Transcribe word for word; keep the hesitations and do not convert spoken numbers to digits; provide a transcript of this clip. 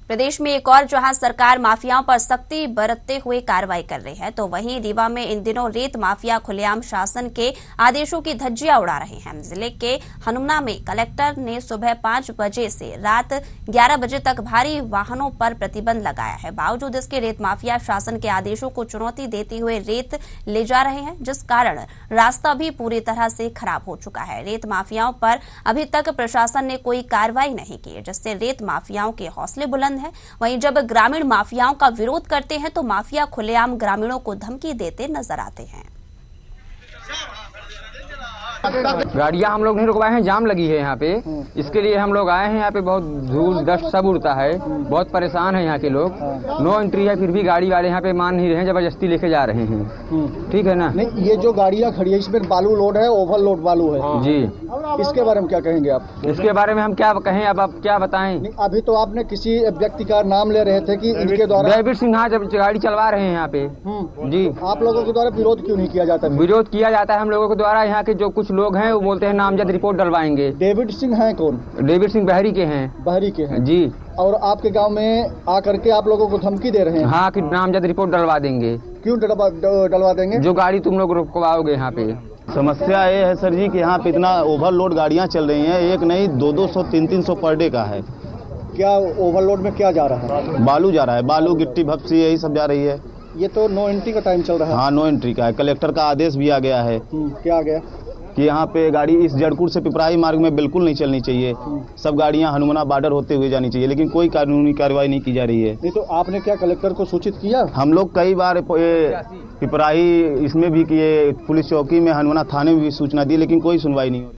प्रदेश में एक और जहां सरकार माफियाओं पर सख्ती बरतते हुए कार्रवाई कर रही है, तो वहीं रीवा में इन दिनों रेत माफिया खुलेआम शासन के आदेशों की धज्जियां उड़ा रहे हैं। जिले के हनुमना में कलेक्टर ने सुबह पांच बजे से रात ग्यारह बजे तक भारी वाहनों पर प्रतिबंध लगाया है। बावजूद इसके रेत माफिया शासन के आदेशों को चुनौती देते हुए रेत ले जा रहे हैं, जिस कारण रास्ता भी पूरी तरह से खराब हो चुका है। रेत माफियाओं पर अभी तक प्रशासन ने कोई कार्रवाई नहीं की, जिससे रेत माफियाओं के हौसले बुलंद है। वहीं जब ग्रामीण माफियाओं का विरोध करते हैं तो माफिया खुलेआम ग्रामीणों को धमकी देते नजर आते हैं। गाड़ियाँ हम लोग नहीं रुकवाए हैं, जाम लगी है यहाँ पे, इसके लिए हम लोग आए हैं। यहाँ पे बहुत धूल डस्ट सब उड़ता है, बहुत परेशान है यहाँ के लोग। नो एंट्री है, फिर भी गाड़ी वाले यहाँ पे मान नहीं रहे हैं, जबरदस्ती लेके जा रहे हैं। ठीक है ना? नहीं, ये जो गाड़ियाँ खड़ी है इसमें बालू लोड है, ओवरलोड बालू है जी। इसके बारे में क्या कहेंगे आप? इसके बारे में हम क्या कहें, अब आप क्या बताएं? अभी तो आपने किसी व्यक्ति का नाम ले रहे थे कि इनके द्वारा डेविड सिंह हाँ जब गाड़ी चलवा रहे हैं यहाँ पे जी। आप लोगों के द्वारा विरोध क्यों नहीं किया जाता? विरोध किया जाता है हम लोगों के द्वारा। यहाँ के जो कुछ लोग हैं वो बोलते हैं नामजद रिपोर्ट डलवाएंगे। डेविड सिंह हैं कौन? डेविड सिंह बहरी के हैं। बहरी के हैं जी। और आपके गांव में आकर के आप लोगों को धमकी दे रहे हैं? हाँ, कि नामजद रिपोर्ट डलवा देंगे। क्यों डलवा डलवा देंगे? जो गाड़ी तुम लोग रुकवाओगे यहाँ पे। समस्या ये है सर जी कि यहाँ पे इतना ओवरलोड गाड़ियाँ चल रही हैं, एक नहीं दो दो सौ तीन तीन सौ पर डे का है। क्या ओवरलोड में क्या जा रहा है? बालू जा रहा है, बालू गिट्टी भपसी यही सब जा रही है। ये तो नो एंट्री का टाइम चल रहा है। हाँ, नो एंट्री का है। कलेक्टर का आदेश भी आ गया है। क्या आ गया? कि यहाँ पे गाड़ी इस जड़कुट से पिपराही मार्ग में बिल्कुल नहीं चलनी चाहिए। सब गाड़ियाँ हनुमना बॉर्डर होते हुए जानी चाहिए, लेकिन कोई कानूनी कार्रवाई नहीं की जा रही है। नहीं तो आपने क्या कलेक्टर को सूचित किया? हम लोग कई बार पिपराही इसमें भी किए, पुलिस चौकी में, हनुमना थाने में भी सूचना दी, लेकिन कोई सुनवाई नहीं हो रही।